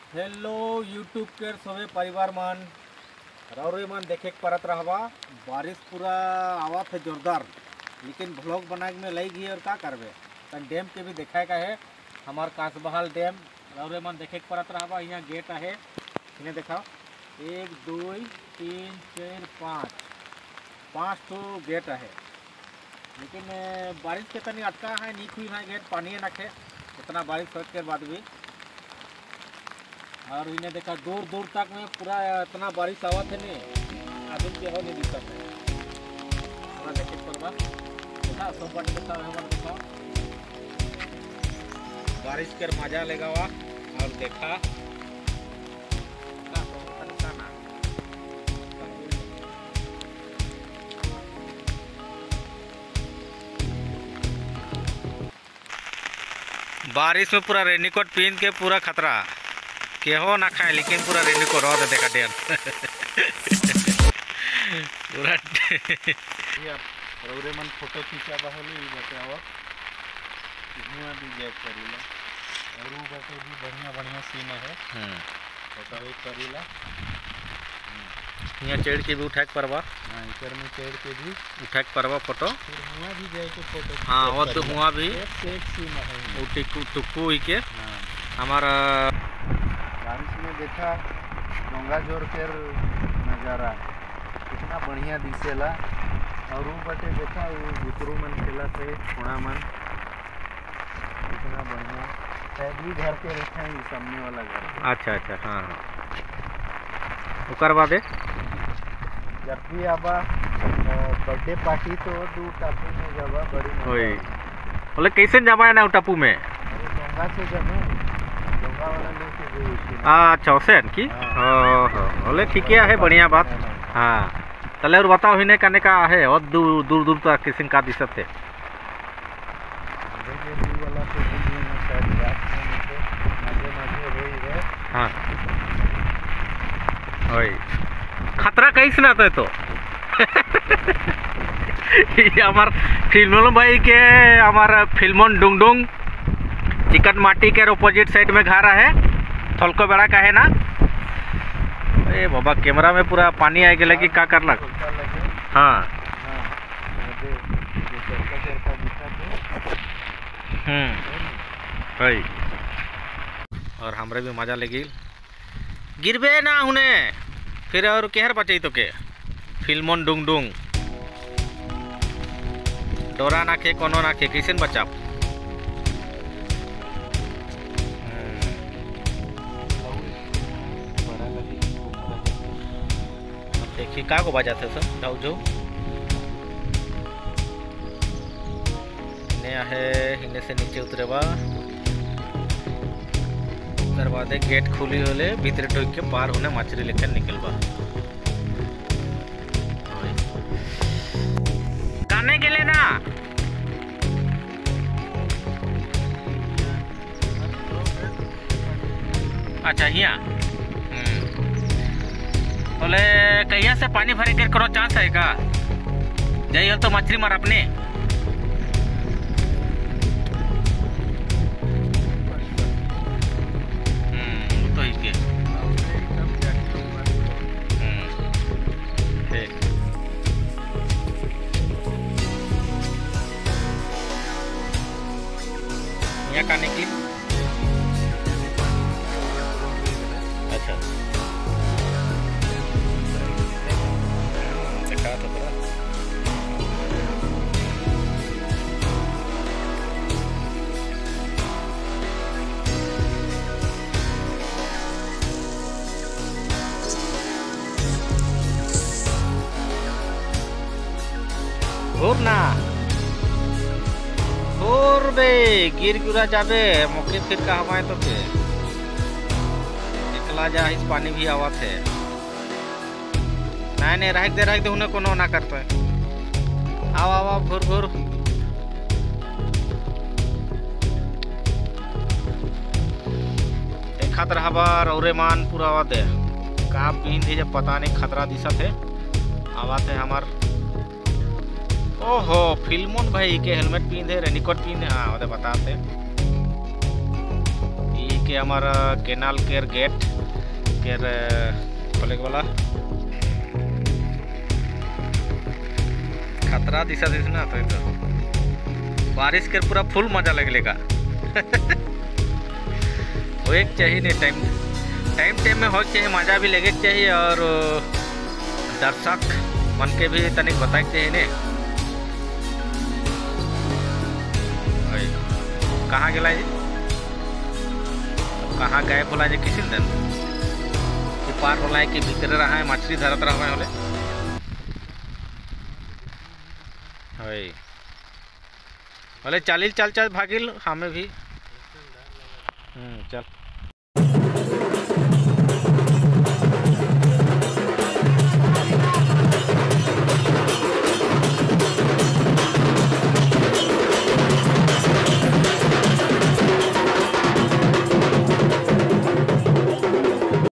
Hello YouTube के सभी परिवार मन रौरे मन देखे परत रहवा। बारिश पूरा आवत है जोरदार, लेकिन ब्लॉग बना में लग गई और क्या करबे। तन डैम के भी देखा का है, हमार कांसबहाल डैम रौरे मन देखे परत रहवा। यहाँ गेट है, इन्हें देखा 1 2 3 4 5 तो गेट है, लेकिन बारिश के तनी अटका है, नहीं खुई है गेट, पानी नखे इतना बारिश हो के बाद भी। और इन्हें देखा दूर दूर तक में पूरा इतना बारिश आवत है ने आदमी के हो नहीं दिक्कत है। पूरा देखे परवा देखा सब बट देखा हमारा देखा बारिश के मजा लेगा वा। और देखा बारिश में पूरा रेनकोट पहन के पूरा खतरा के हो ना खाए, लेकिन पूरा रेनकोट रह देखा डेन पूरा रौरे मन फोटो खींचा बहली बताओ हुआ भी जैक करीला और वो बाटे भी बढ़िया बढ़िया सीन है। फोटो एक करीला यहाँ चढ़ के भी उठा के परवा। हाँ इधर में चढ़ के भी उठा के परवा फोटो, फिर हुआ भी जाए के फोटो। हाँ वो तो हुआ भी एक सीन है वो टिक्कू टुक्कू ही के। हमारा बारिश में देखा गंगा जोर के नज़ारा कितना बढ़िया दिखेला। और वो बटे देखा वो बुतरू मन खेला थे थोड़ा मन कितना बढ़िया भी घर के रखे हैं सामने वाला घर। अच्छा अच्छा हाँ हाँ उकर बाद जब भी आबा बर्थडे पार्टी तो दू टापू में जाबा बड़ी होई बोले कैसे जाबा है ना टापू में गंगा से जमे गंगा वाला लेके गई। अच्छा उसे की बोले ठीक है बढ़िया बात। हाँ चले और बताओ हिने करने का है और दूर दूर दूर तक किसी का दिक्कत है। हाँ ओए खतरा कैसे ना तो हमार फिल्मों भाई के हमार फिल्मों डुंग डुंग चिकन माटी के अपोजिट साइड में घर है थलको बेड़ा का है ना। अरे बाबा कैमरा में पूरा पानी आ गया कि क्या कर लग। हाँ भाई और हमरे भी मजा लगी गिरबे ना हुने फिर और केहर बचे तो के फिल्मों डुंग डुंग डोरा नाखे कोनो नाखे कैसे बचा। देखिए का को बजाते सब जाओ जो हिने है हिने से नीचे उतरेबा बाद गेट खुली होले भीतर ढोक के पार होने मछली लेकर निकलबा। गाने के लिए ना अच्छा हिया बोले कहिया से पानी भरे के करो चांस है का जाइए तो मछली मार अपने। का निकली अच्छा देखा तो पूरा घूर ना और बे गिर गिरा जाबे मौके फिर का हमारे तो के एकला जा इस पानी भी आवत है। नहीं रह दे उन्हें कोनो ना करते आओ आओ घुर घुर देखत रहबा रौरे मान पूरा आवत है का पीन थे जब पता नहीं खतरा दिशा थे आवत है हमार। ओहो फिल्मों भाई के हेलमेट पीन है रेनिकोट पीन है। हाँ बताते के हमारा केनाल केर गेट केर खोले वाला खतरा दिशा दिस ना तो बारिश के पूरा फुल मजा लगेगा। वो एक चाहिए नहीं टाइम में हो चाहिए, मजा भी लगे चाहिए और दर्शक मन के भी तनिक बताए चाहिए ने कहाँ गया जी, कहाँ गए बोला जी किसी दिन कि पार होला है कि भीतर रहा है मछली धरत रहा है बोले चलिल चल भागिल हमें भी चल।